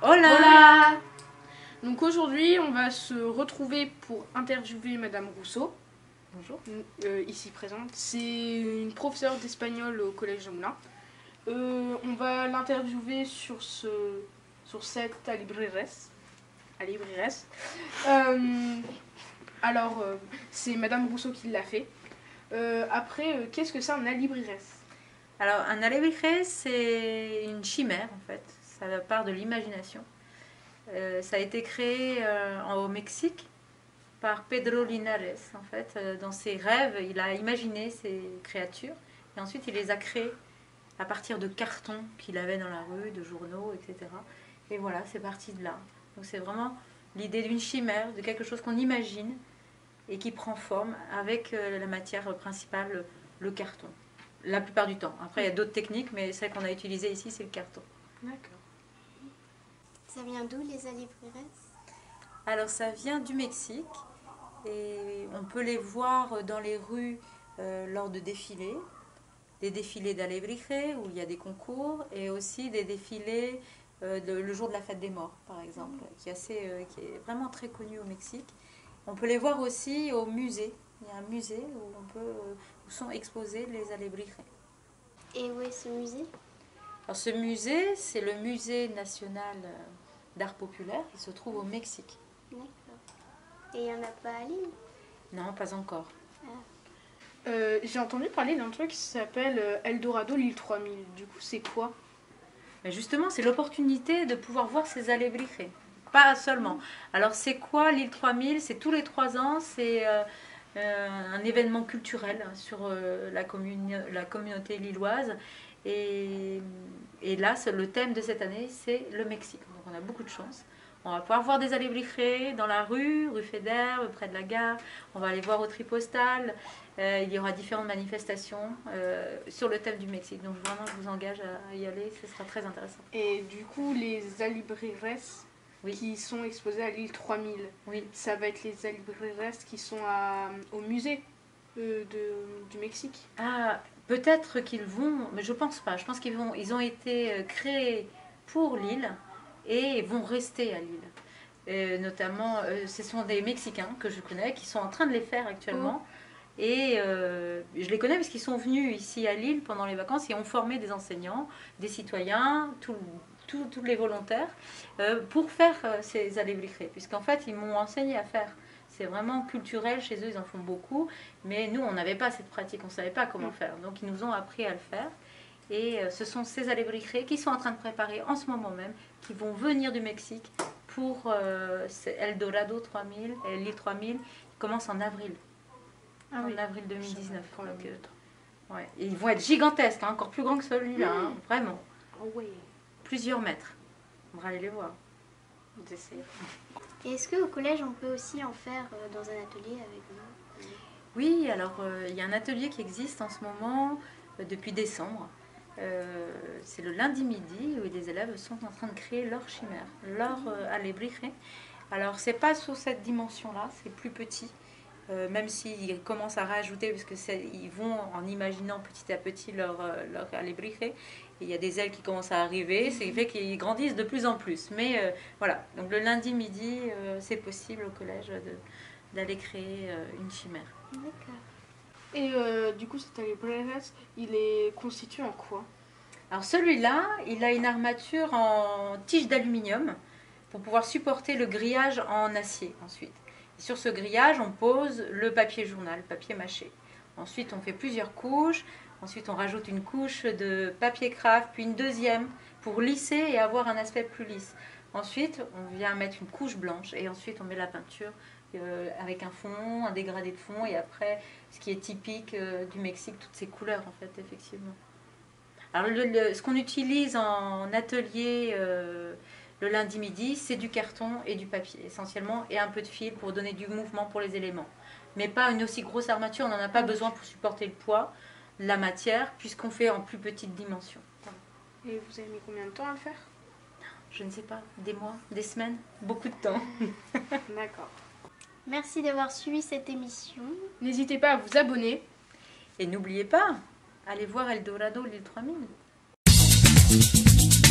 Hola! Hola! Donc aujourd'hui, on va se retrouver pour interviewer Madame Rousseau. Bonjour. Ici présente. C'est une professeure d'espagnol au Collège de Moulins. On va l'interviewer sur cette alibrires. C'est Madame Rousseau qui l'a fait. Après, qu'est-ce que c'est un alibrires? Alors, un alebrije, c'est une chimère en fait. Ça part de l'imagination. Ça a été créé au Mexique par Pedro Linares. En fait, dans ses rêves, il a imaginé ces créatures et ensuite il les a créées à partir de cartons qu'il avait dans la rue, de journaux, etc. Et voilà, c'est parti de là. Donc c'est vraiment l'idée d'une chimère, de quelque chose qu'on imagine et qui prend forme avec la matière principale, le carton. La plupart du temps. Après, il y a d'autres techniques, mais celle qu'on a utilisée ici, c'est le carton. D'accord. Ça vient d'où les alibrires? Alors, ça vient du Mexique et on peut les voir dans les rues lors de défilés. Des défilés d'alebrije où il y a des concours et aussi des défilés le jour de la fête des morts, par exemple, qui est vraiment très connu au Mexique. On peut les voir aussi au musée. Il y a un musée où sont exposés les alebrijes. Et où est ce musée? Alors ce musée, c'est le musée national d'art populaire qui se trouve au Mexique. D'accord. Et il n'y en a pas à Lille? Non, pas encore. J'ai entendu parler d'un truc qui s'appelle Eldorado l'île 3000. Du coup, c'est quoi? Mais justement, c'est l'opportunité de pouvoir voir ces alebrijes. Pas seulement. Alors c'est quoi l'île 3000? C'est tous les 3 ans, c'est un événement culturel sur la communauté lilloise. Et là, le thème de cette année, c'est le Mexique. Donc on a beaucoup de chance. On va pouvoir voir des alebrijes dans la rue Faidherbe, près de la gare. On va aller voir au Tripostal. Il y aura différentes manifestations sur le thème du Mexique. Donc vraiment, je vous engage à y aller. Ce sera très intéressant. Et du coup, les alibrires Oui. qui sont exposés à l'île 3000, Oui. ça va être les alibrires qui sont au musée du Mexique. Ah, peut-être qu'ils vont, mais je pense pas. Je pense ils ont été créés pour Lille et vont rester à Lille. Et notamment, ce sont des Mexicains que je connais qui sont en train de les faire actuellement. Oh. Et je les connais parce qu'ils sont venus ici à Lille pendant les vacances et ont formé des enseignants, des citoyens, tous les volontaires pour faire ces alebrijes. Puisqu'en fait, ils m'ont enseigné à faire. C'est vraiment culturel chez eux, ils en font beaucoup. Mais nous, on n'avait pas cette pratique, on ne savait pas comment faire. Donc, ils nous ont appris à le faire. Et ce sont ces alebrijes qui sont en train de préparer en ce moment même, qui vont venir du Mexique pour Eldorado 3000, l'île 3000, qui commence en avril. En avril 2019. Donc, ouais. Et ils vont être gigantesques, hein, encore plus grands que celui-là, hein, vraiment. Oh oui. Plusieurs mètres. On va aller les voir. Et est-ce qu'au collège, on peut aussi en faire dans un atelier avec vous? Oui, alors il y a un atelier qui existe en ce moment depuis décembre. C'est le lundi midi où les élèves sont en train de créer leur chimère, leur alebrije. Alors c'est pas sous cette dimension-là, c'est plus petit. Même s'ils commencent à rajouter, parce qu'ils vont en imaginant petit à petit leur alebrije. Il y a des ailes qui commencent à arriver, ce qui fait qu'ils grandissent de plus en plus. Mais voilà, donc le lundi midi, c'est possible au collège d'aller créer une chimère. D'accord. Et du coup, cet alibrires, il est constitué en quoi? Alors celui-là, il a une armature en tige d'aluminium pour pouvoir supporter le grillage en acier ensuite. Et sur ce grillage, on pose le papier journal, papier mâché. Ensuite, on fait plusieurs couches. Ensuite, on rajoute une couche de papier craft, puis une deuxième pour lisser et avoir un aspect plus lisse. Ensuite, on vient mettre une couche blanche et ensuite on met la peinture avec un fond, un dégradé de fond et après, ce qui est typique du Mexique, toutes ces couleurs en fait, effectivement. Alors, ce qu'on utilise en atelier le lundi midi, c'est du carton et du papier essentiellement et un peu de fil pour donner du mouvement pour les éléments. Mais pas une aussi grosse armature, on n'en a pas besoin pour supporter le poids de la matière puisqu'on fait en plus petite dimension. Et vous avez mis combien de temps à le faire? Je ne sais pas, des mois, des semaines, beaucoup de temps. D'accord. Merci d'avoir suivi cette émission. N'hésitez pas à vous abonner. Et n'oubliez pas, allez voir Eldorado l'île 3000.